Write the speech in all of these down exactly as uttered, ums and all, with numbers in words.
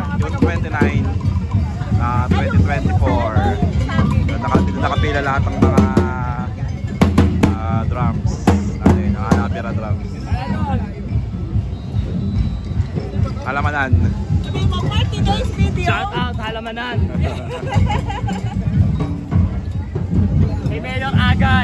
June twenty-nine, uh, twenty twenty-four. Naka, dito nakapila lahat ng mga uh, drums. Ano yun, mga napira drums. Halamanan. Sabi mo, forty days video. Shout out, Halamanan. May Mayor Agay.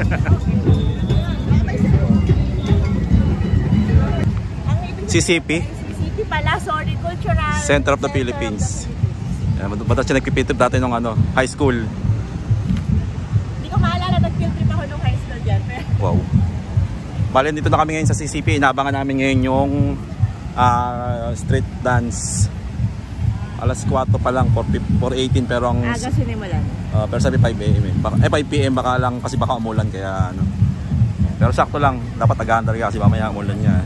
C C P? C C P pala, sorry, Cultural Center of the Philippines. Yan, ba't siya nagpipitrip dati nung ano, high school? Hindi ko maalala, nag-field trip ako nung high school dyan. Pero... Wow. Bale, dito na kami ngayon sa C C P. Inaabangan namin ngayon yung uh, street dance. Alas four pa lang, four eighteen, pero ang... Aga sinimulan. Uh, pero sabi five A M eh. Baka, eh five P M baka lang kasi baka umulan kaya ano. Pero sakto lang, dapat nag-aandar ka kasi mamaya umulan niya.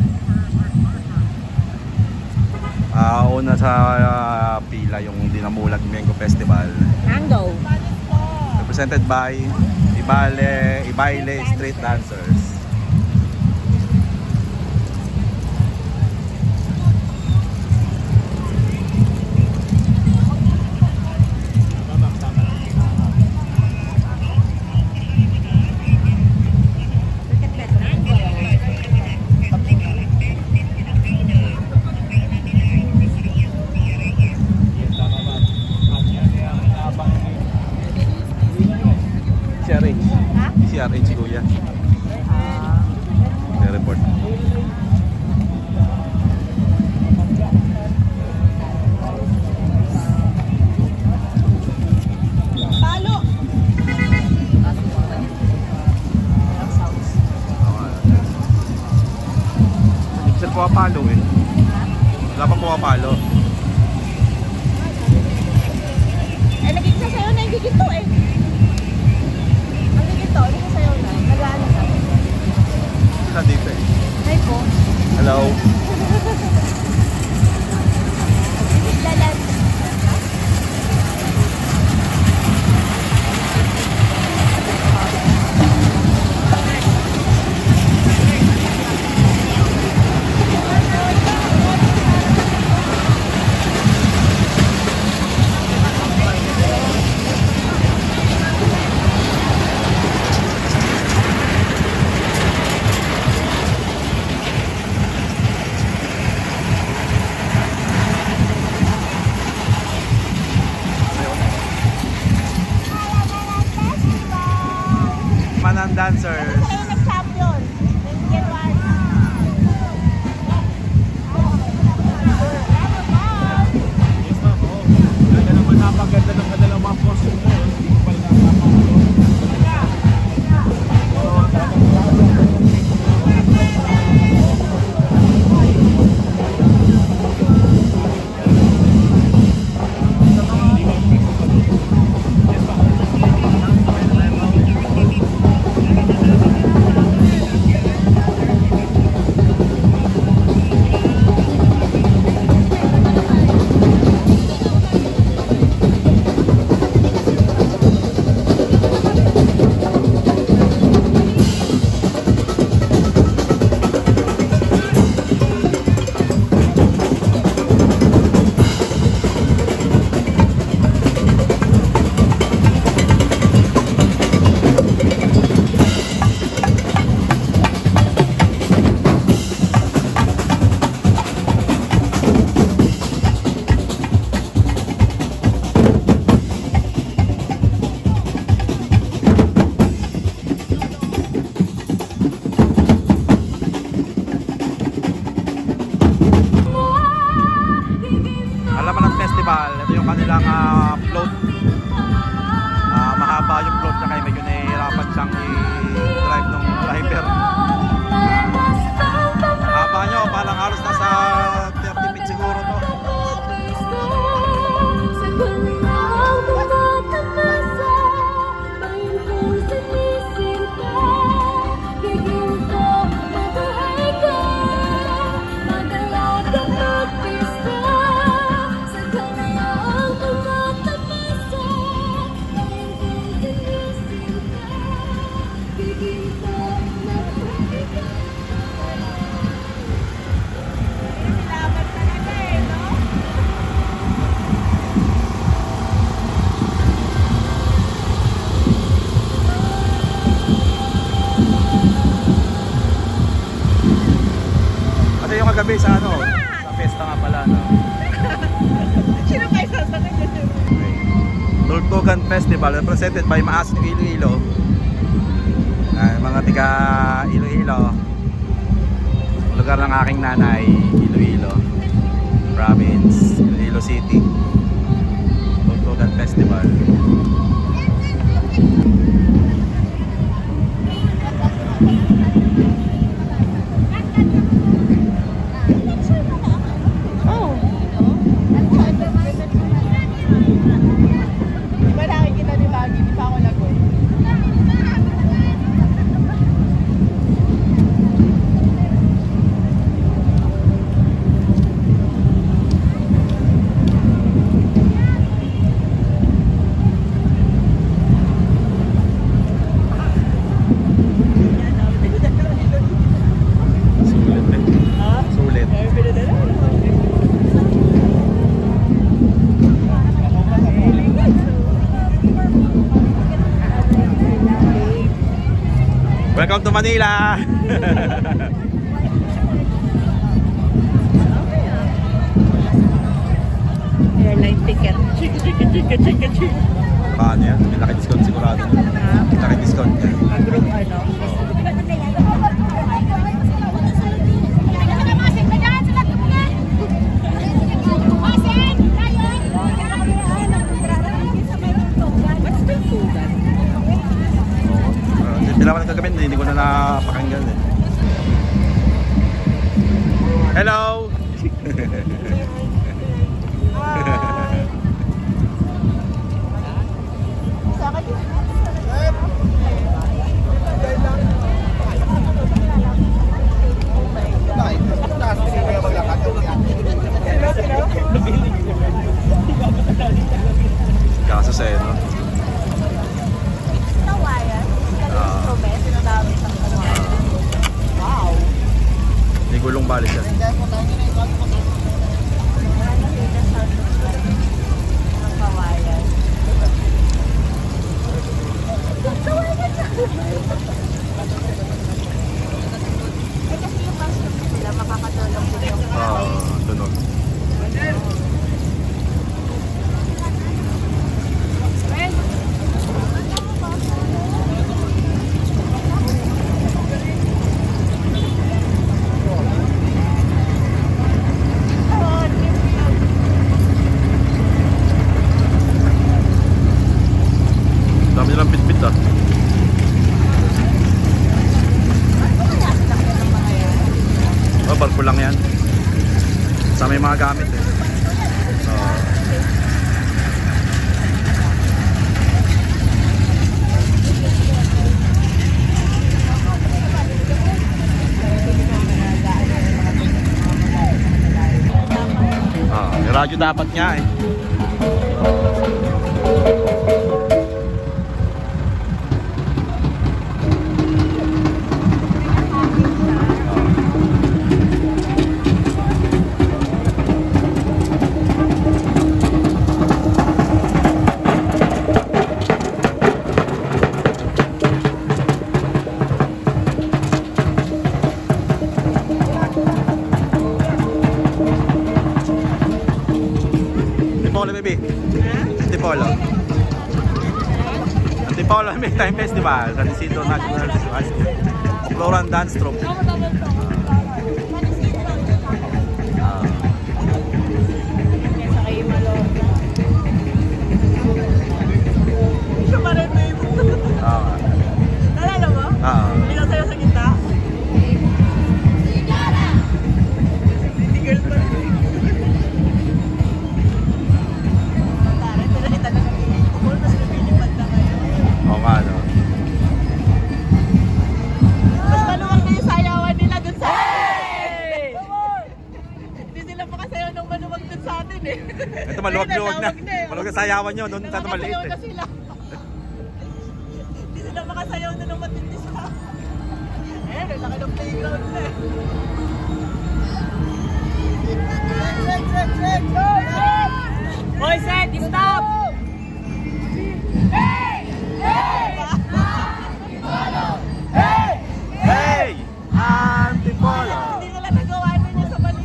Ah, uh, una sa uh, pila yung Dinamulag Mango Festival. Mango. Represented by Ibale, Ibaile Street Dancers. C R H kuya. May report. Palo. Hindi sila pumapalo eh. Wala pa pumapalo. Eh, naging sasayo na yung gigito eh. Ito, ano sasayaw na? Nag-ano na? Sila dito eh. Hi po. Hello. Lalan. Manan dancers. Kayo nag-champion. Nag-get one. Yes ma'am, oh. Ganda naman napaganda ng kanilang mga costume mo. Hindi ko pala napapagod. Ito yung kanilang uh, float. Uh, mahaba yung float niya kaya medyo nahihirapan siyang i-drive ng driver. Haba nyo, parang halos nasa thirty feet siguro to. kagabi sa ano, sa pesta nga pala, no? Sino kayo sasakay dyan? Tugtugan Festival represented by Maas ng Iloilo. Ay, mga tiga Iloilo. Lugar ng aking nanay, Iloilo. Province, Iloilo City. Tugtugan Festival. Oh. Di ba nakikita ni Baggy? Di pa ako lagot. Sulit eh. Sulit. Welcome to Manila! Airline ticket. Chika, chika, chika, chika, chika. Paano yan? May laki discount sigurado. May laki discount yan. Ang group ano? What's the food? Uh, Hindi naman kagabi, hindi ko na napakinggan eh. Hello! Sa akin Kaso sa'yo, no? Tawayan. Ah. Sinadami sa tawayan. Wow. May gulong bali siya. Ang kawayan. Eh kasi yung custom nila makakatulong din yung Ah, tunog. Dami nilang bit-bit ah. Oh, barko lang yan. Sa may mga gamit eh. Oh. Ah, may radyo dapat nga eh. Antipolo, baby. Antipolo. Antipolo may time festival sa Isidro National High School. Floran Dance Troupe. Ah. Sa kayo Malorna. Siya pa rin, babe. Ah. Nalala mo? Ah. Hindi ka sa'yo sa gitna? Hindi girl pa rin. Tara, sila talaga nag-iikot. Mas lumilipad na kayo. Oo nga, no? Mas maluwag na yung sayawan nila dun sa atin. Hindi sila makasayaw ng maluwag dun sa atin eh. Ito maluwag-luwag na. Ayun, nawag Maluwag na sayawan nyo. Doon tayo maliit Makasayaw eh. na sila. Hindi sila makasayaw na ng matindi sa akin. Eh, laki ng playground na eh. Hoy, Seth, stop! Hey! Antipolo! Hindi nila nagawa nun yung sa Manila.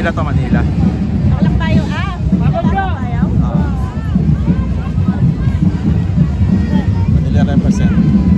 Manila to, Manila. Ako lang tayo, ah. Bakit tayo? Ah. Manila represent.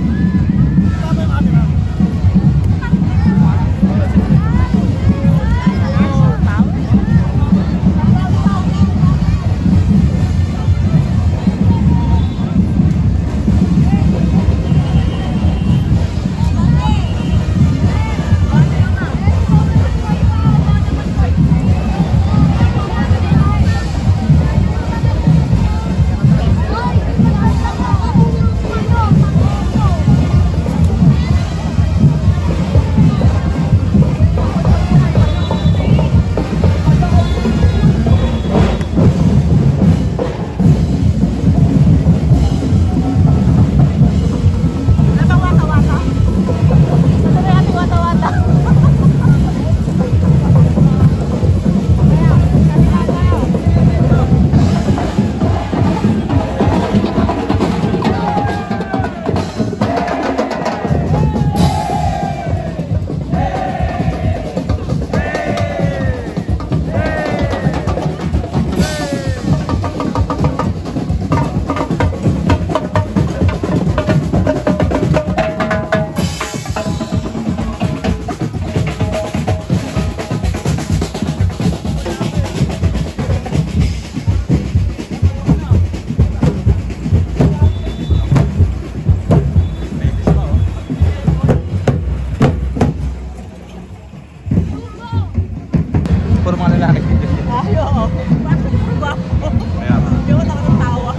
Puro mga lalaki. Ay, oo. Bakit mo ba ako? Kaya nga. Hindi ko ako natawa.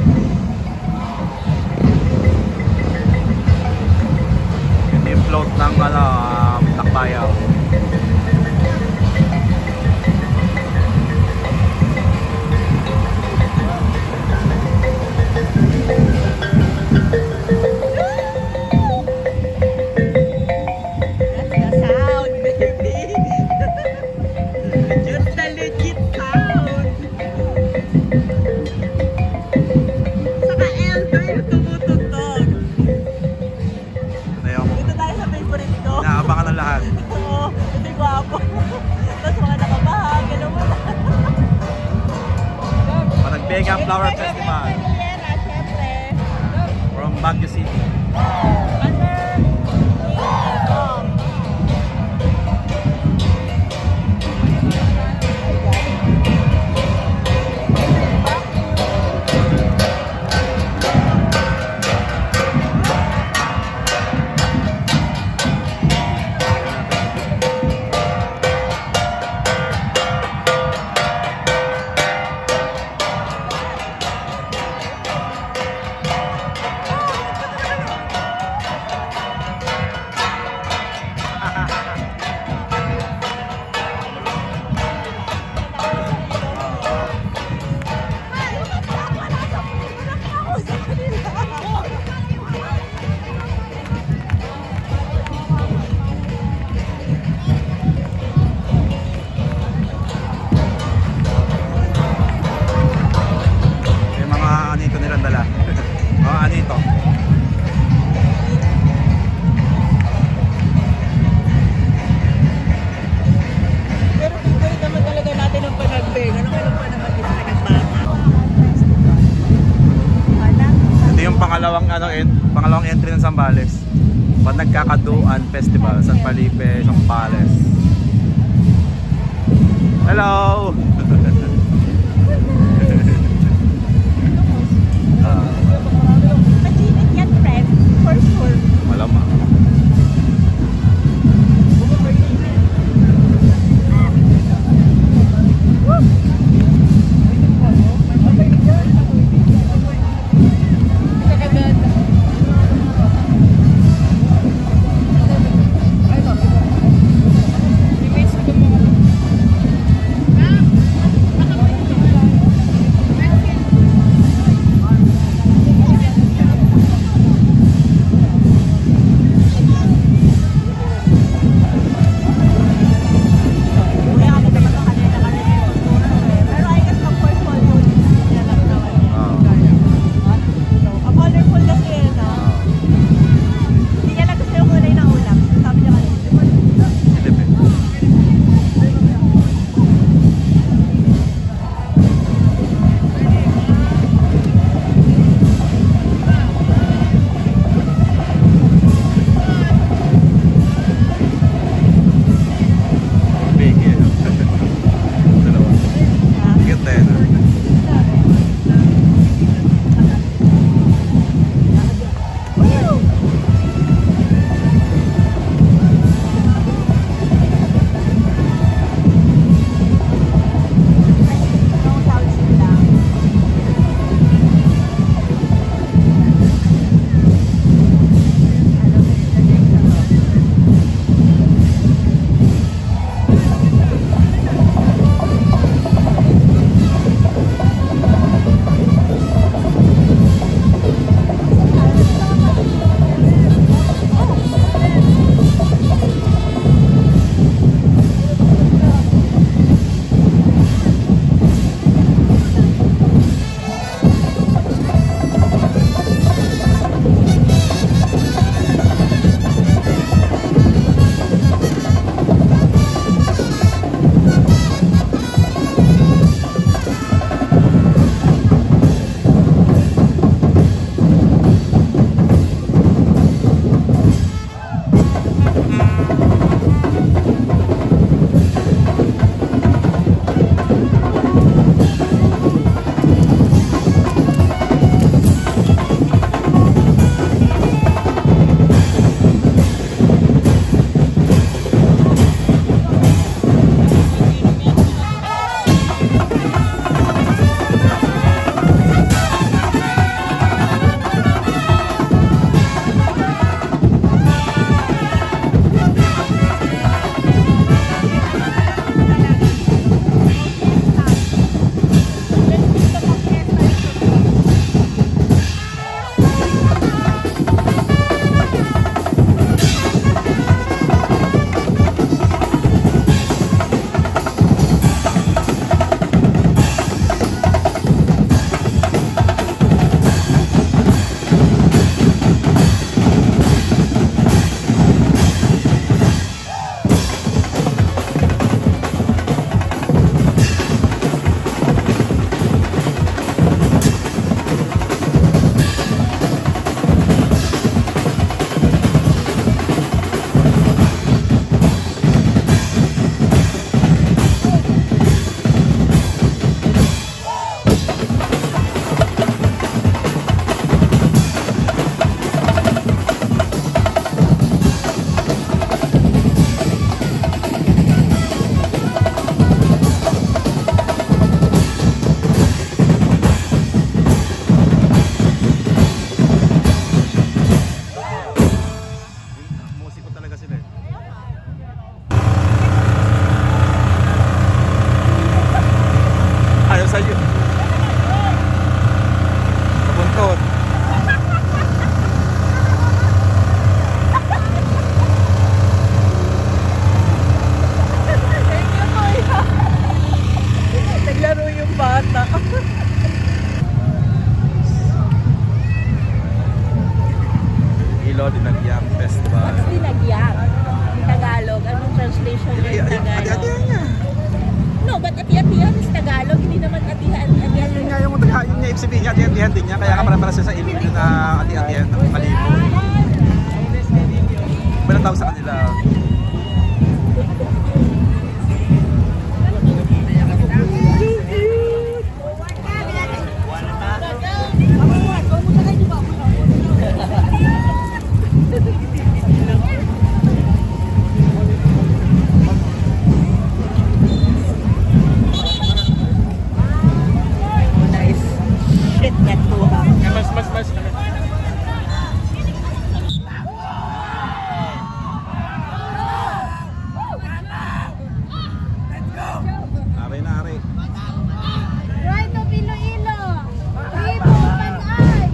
Ito yung float ng ano, um, Takbayaw. That's the sound, baby. Just the legit sound. Saka elder yung tumutugtog. Ito yung Dito tayo sa favorite ko. inaabangan ng lahat. Oo, ito yung gwapo. Tapos mga nakabaha, gano'n mo na. Panagbenga Flower Festival Panyera, syempre. from Baguio City. Yung mga anito nilang dala. Mga anito. Pero favorite naman talaga natin ang panagbeng. Ano kailan pa naman yung panagbata? Ito yung pangalawang ano en, pangalawang entry ng Zambales. Pag nagkakaduan festival San Felipe, Zambales. Hello. Ah, Maginit yan, friend. For sure. malamang. Ah, ibig sabihin niya, ati-atihan din niya. Kaya ka para para sa Emilio na ati-atihan ng Kalibo. Walang tawag sa kanila. Mas, mas, mas. Ari na, ari. Right to Iloilo. Tribo Panay.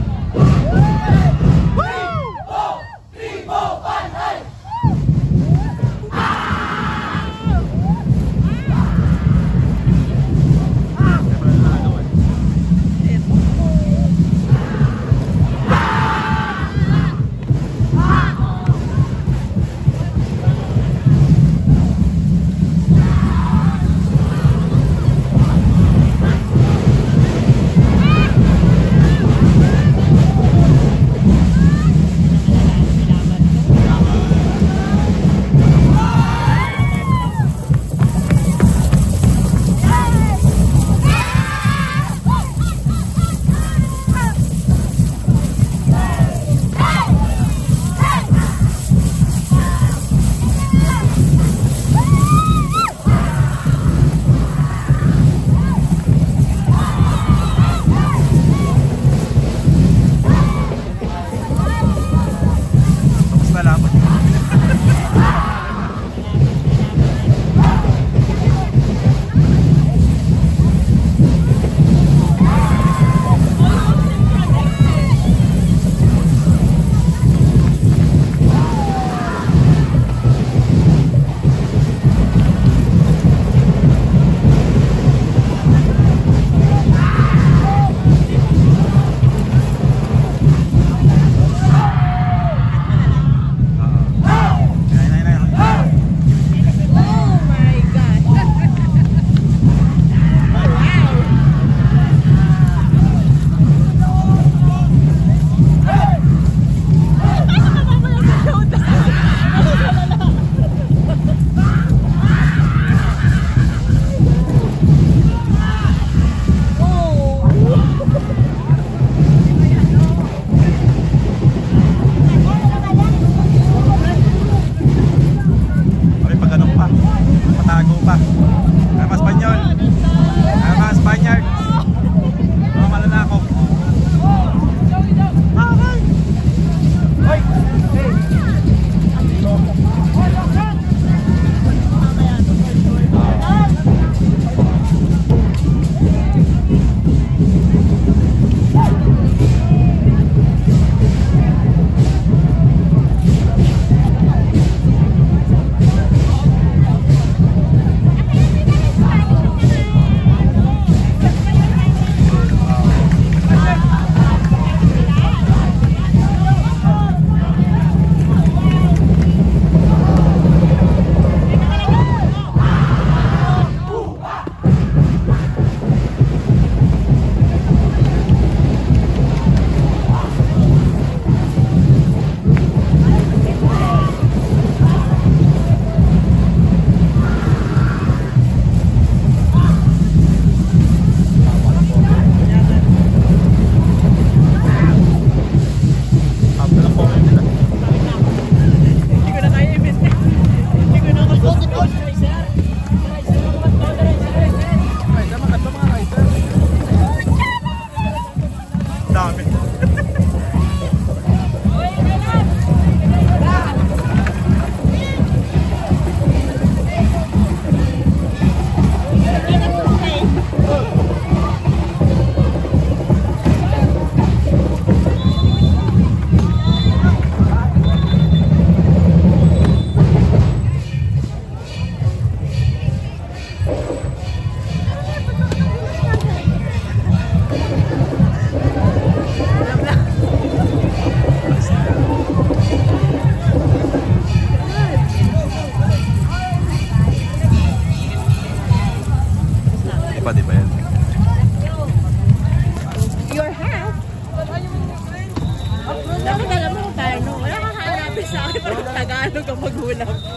Tagalog ang magulang ko.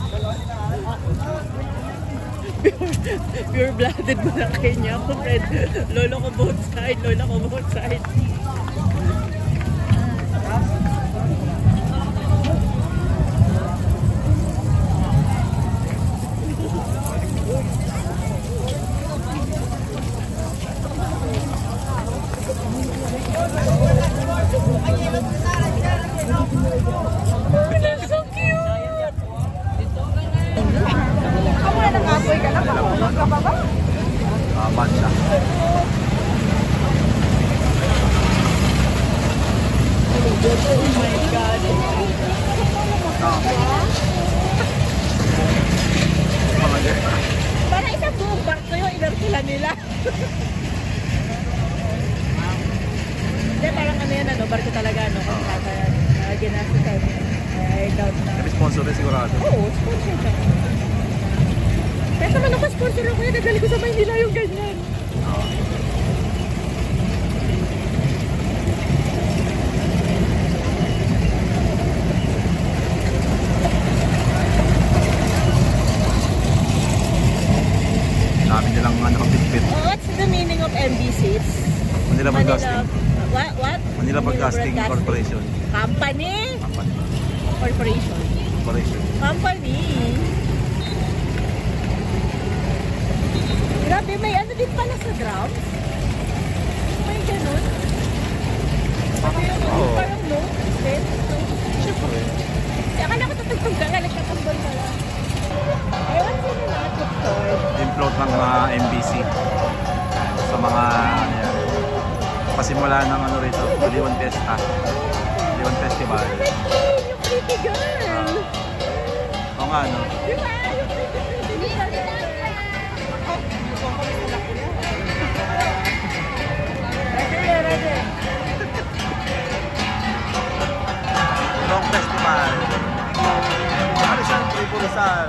Pure, pure-blooded mo na kanya ako, Fred. Lolo ko both side, lola ko both side. So cute! Kamu na nang-apoy ka na, makawalog ka pa ba? Ah, bad siya. Oh my God! Ah. Mga ganyan. Parang isang buong barko yung inarkila nila. Hindi, parang ano yan, ano, barko talaga, no? Kung kata yan. Uh, ginasa sa I doubt na. May sponsor rin sigurado. Oo, sponsor siya. Kaya naman ako sponsor ako yan, nagali ko sa Maynila yung ganyan. Dami nilang ano, bitbit. Oh, what's the meaning of M B C? Manila Broadcasting. What? What? Manila Broadcasting Corporation. Company? Company. Corporation. Corporation. Company. Grabe, may ano din pala sa drums? May ganun? Ano yung Oo. parang no? Set? No? Siyempre. Akala ko tutugtog ka nga, nagkakambol ka lang. Ewan sino nakatugtog. Yung float ng uh, M B C. Sa mga ano yan. Pasimula ng ano rito, Liwan Fiesta. Liwan Festival. Yung pretty girl! Oo nga, no? Di ba? Yung pretty pretty girl. Ready, ready. Long Festival. Ano siya? Tribo Rizal.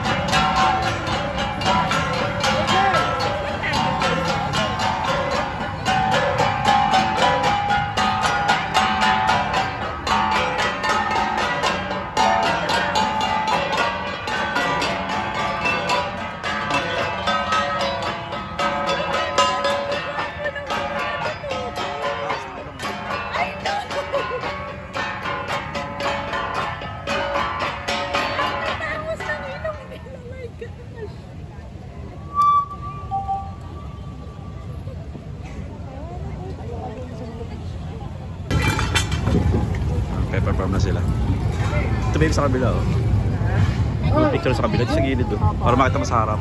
Pepper farm na sila. Ito baby sa kabila, oh. Yung picture sa kabila, ito sa gilid, oh. Para makita mo sa harap.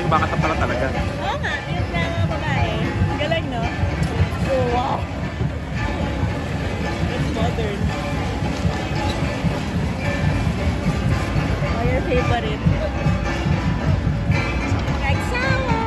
kumakanta pala talaga. Oo nga, yung mga babae. Galing, no? Oh, wow. It's modern. Oh, your favorite? Kagsawa!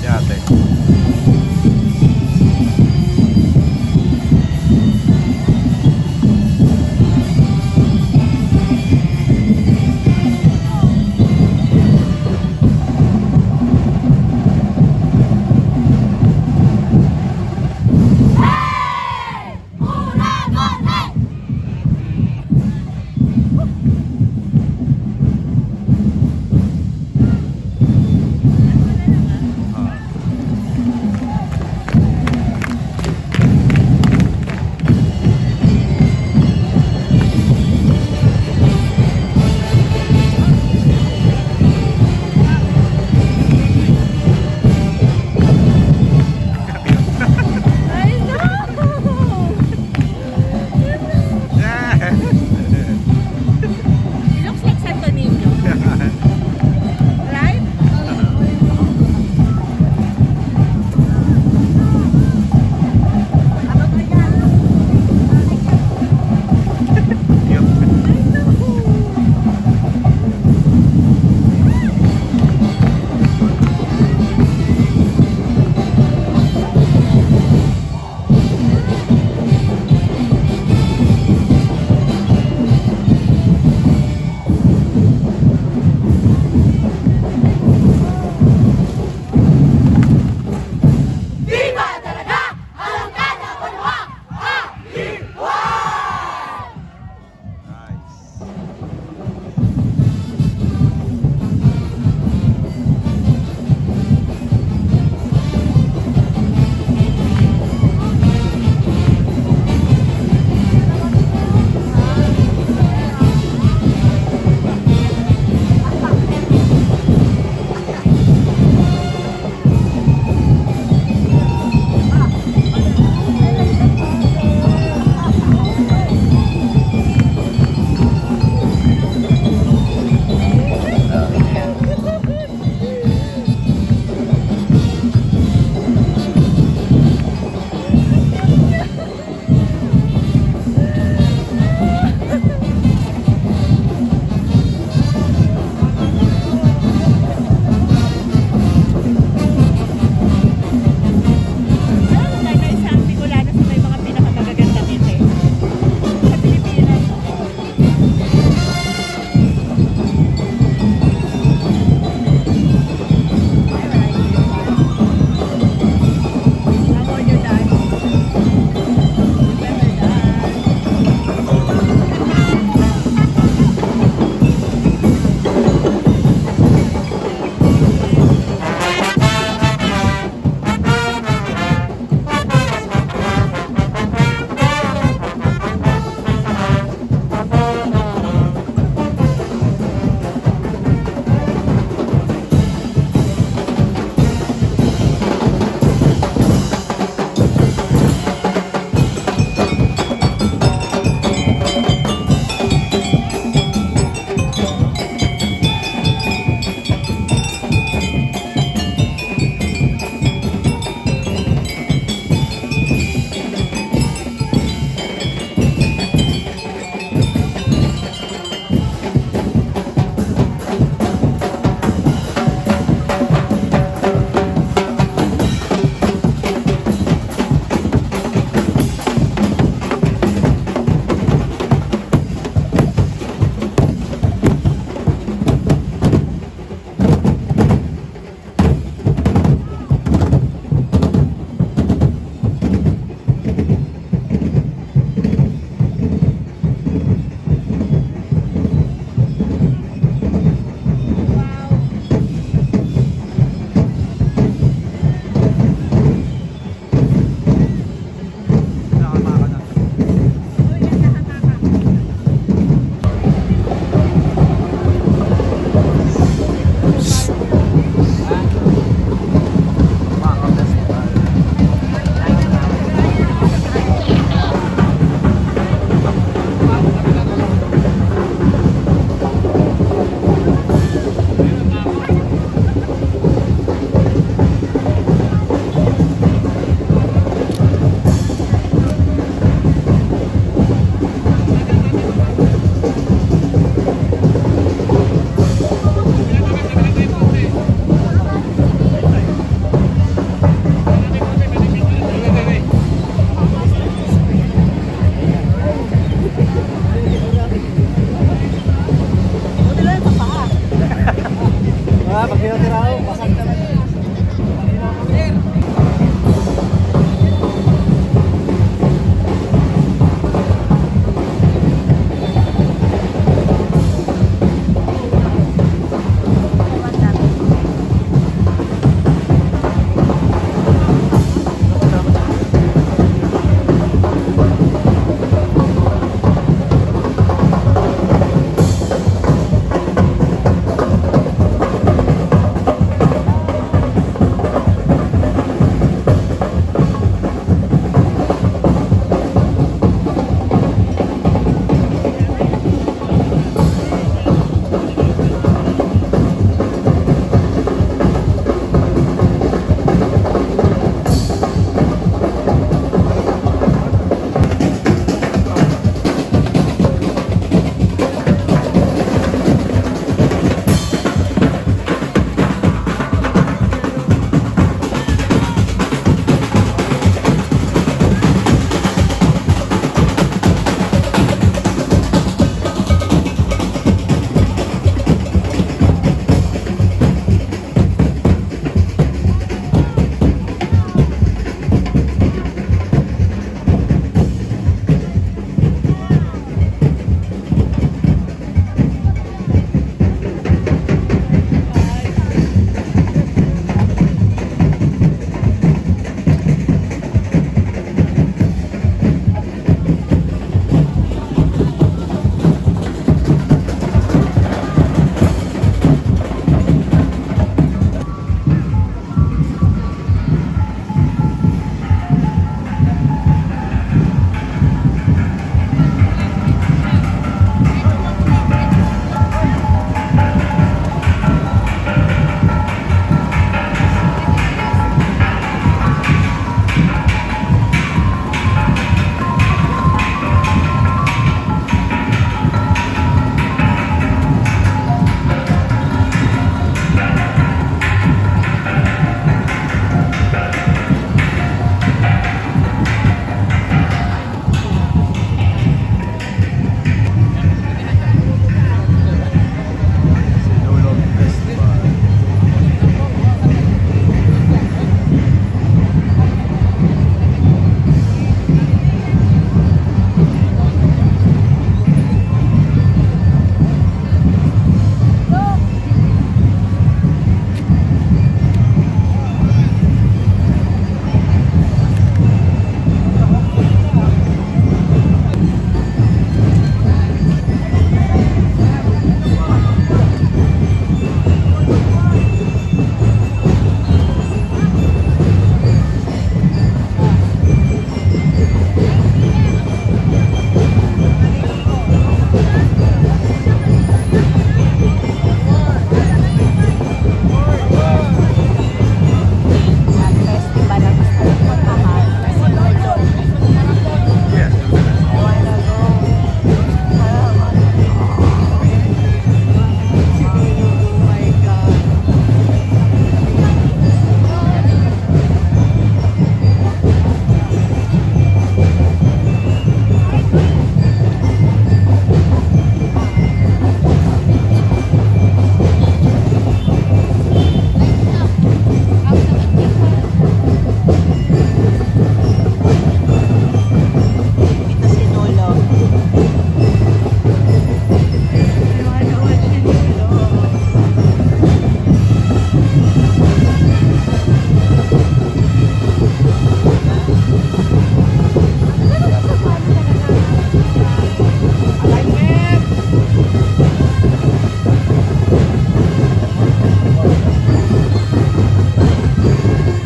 Si ate.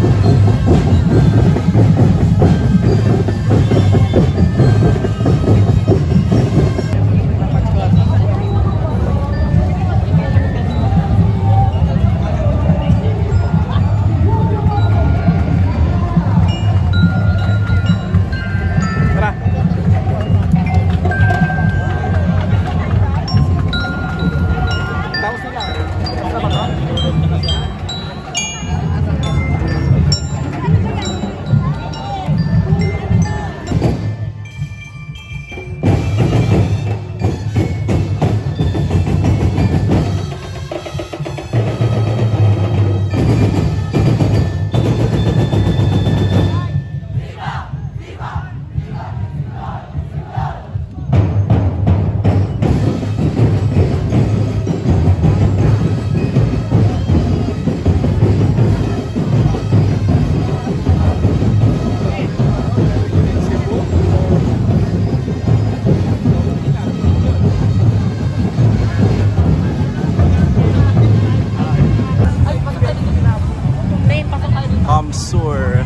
Hamsur.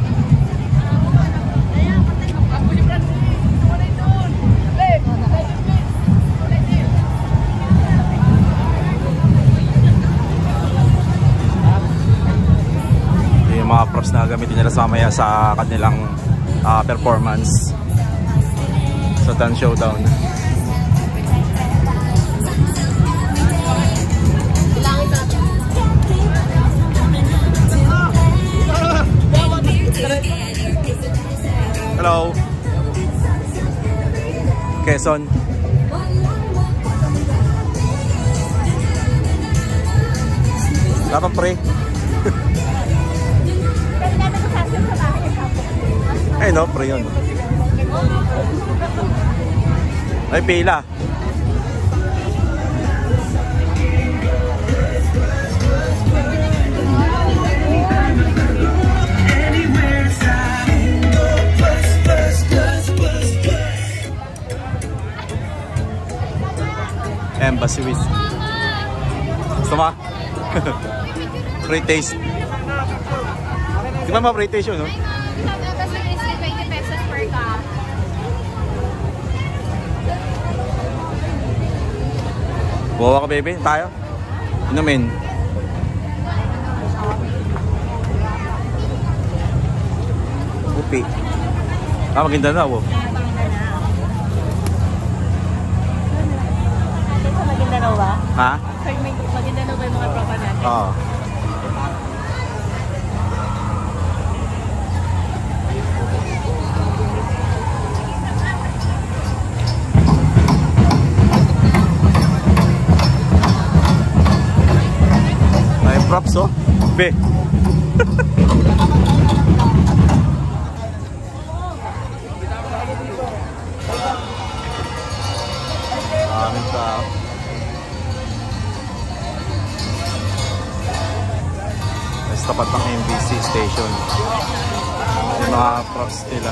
Yung mga props na gamitin nila sa mamaya sa kanilang uh, performance sa Dance Showdown. Hello. Quezon. Dapat pre. Ay no, pre yun. Ay pila. Embassy with. Gusto mo? Free taste. Di ba ma-free taste yun, no? Embassy is twenty pesos per cup. Bawa ka, baby. Tayo. Inumin. Upi. Ah, maganda na, wo. Maguindanao ba? Ha? Maguindanao ba yung mga tropa natin? Oo. May props, oh. Be. Maraming tao. Sa tapat ng M B C station. Yung mga props nila.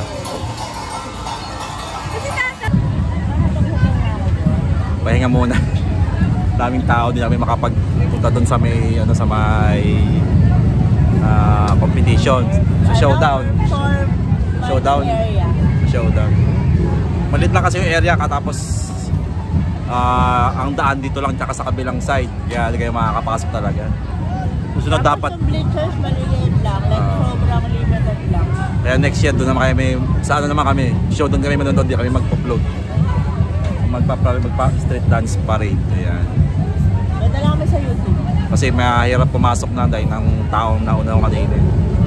Pahinga muna. Daming tao, hindi namin makapagpunta doon sa may ano sa may uh, competition. Sa showdown. Showdown. Showdown. Malit lang kasi yung area katapos uh, ang daan dito lang tsaka sa kabilang side. Kaya hindi kayo makakapasok talaga. Susunod dapat. Yung bleachers maliliit lang, like Uh, sobrang limited lang. Kaya next year doon naman kami, sa ano naman kami, show doon kami manonood, di kami magpo-float. Magpa, magpa street dance parade. Ayan. Ganda lang kami sa YouTube. Kasi mahirap pumasok na dahil ng taong nauna kanina.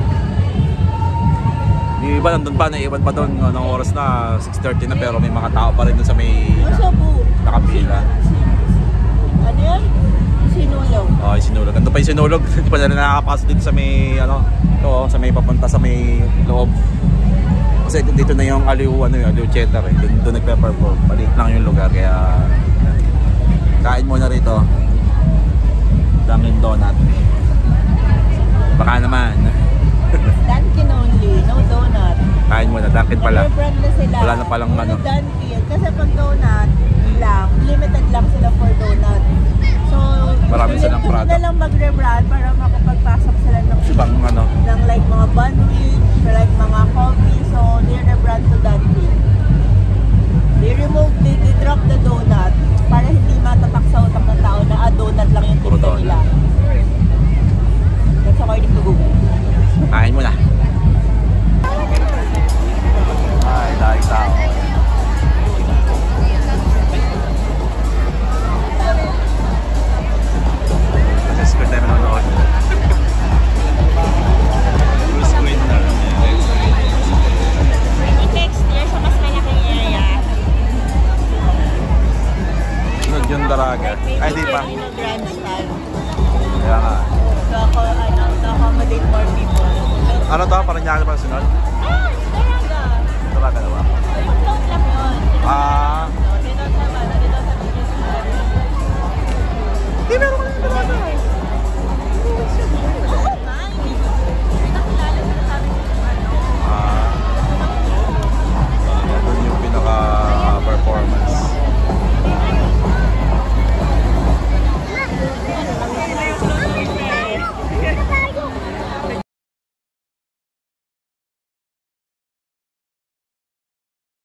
Yung iba nandun pa, naiwan pa doon ng oras na six thirty na pero may mga tao pa rin doon sa may Sa bu. nakapila. Ano yan? Sinulog. Oh, yung sinulog. Nandun pa yung sinulog. Hindi pa na nakakapasok dito sa may ano, ito, sa may papunta sa may loob. Kasi dito na yung Aliw, ano yung Aliw Theater eh. Doon, doon nagpe-perform. Maliit lang yung lugar kaya kain muna rito. Dunkin' Donut. Baka naman. Dunkin only, no donut. Kain muna, Dunkin' pala. Nag-rebrand na sila. Wala na palang Puro ano. Dunkin. Kasi pag donut, Mm. lang, limited lang sila for donut. So, Marami gusto silang gusto product. na lang mag-rebrand para makapagpasok sila ng Ibang ano. ng like mga bandwidth, like mga coffee. So, they rebrand to that way. They remove, they, they drop the donut para hindi matatak sa utak ng tao na ah, donut lang yung Puro tinda donut. nila. That's according to Google. Kain mo na. Ay, dahil tao. Kasi squid tayo manonood. Squid na. Next year sa mas malaking area. Sunod yung daraga. Ay, di pa. Maybe grandstand. Kaya nga. To, ako, ano, to accommodate more people. Ano to? Parang nyari pa sunod? Ah, talaga. Daraga na ba? Yung close lang yun. Ah. No, they don't have, ano, they don't have tickets. Di meron ka yung daraga.